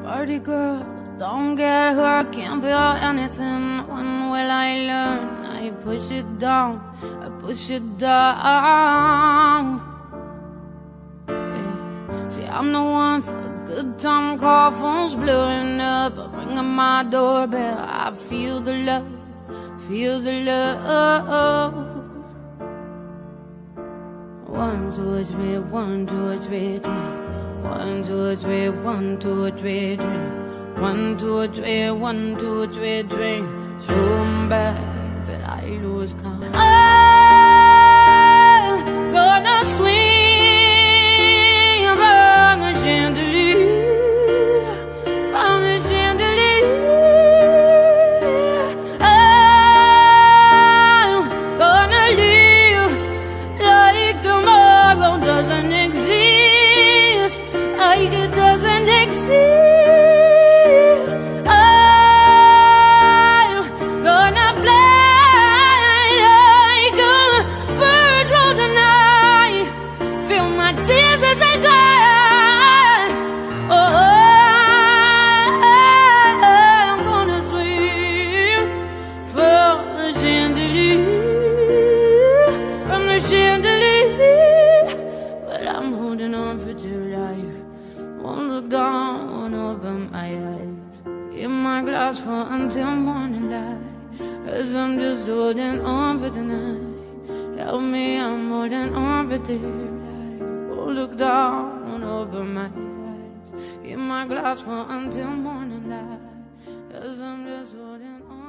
Party girl, don't get hurt, can't feel anything. When will I learn? I push it down, I push it down. Yeah. See, I'm the one for a good time call, phone's blowing up, I ring on my doorbell. I feel the love, feel the love. 1, 2, 3, 1, 2, 3, 3. 1, 2, 3, 1, 2, 3, drink. 1, 2, 3, 1, 2, 3, drink. So bad that I lose count. I'm gonna swing from the chandelier, from the chandelier. I'm gonna live like tomorrow doesn't exist, like it doesn't exist. I'm gonna fly like a bird through the night, feel my tears as they dry. Oh, I'm gonna swim from the chandelier, from the chandelier. But I'm holding on for dear life, won't look down, won't open my eyes. In my glass for until morning light, 'cause I'm just holding on for tonight. Help me, I'm holding on for dear life, won't look down, won't open my eyes. In my glass for until morning light, 'cause I'm just holding on.